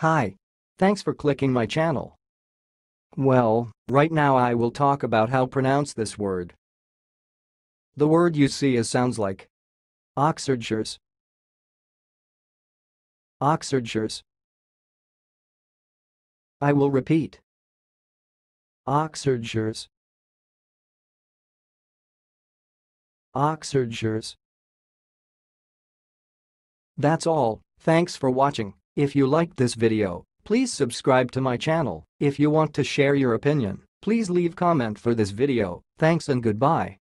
Hi. Thanks for clicking my channel. Well, right now I will talk about how to pronounce this word. The word you see is sounds like Oxordshire's, Oxordshire's. I will repeat. Oxordshire's, Oxordshire's. That's all. Thanks for watching. If you liked this video, please subscribe to my channel. If you want to share your opinion, please leave comment for this video. Thanks and goodbye.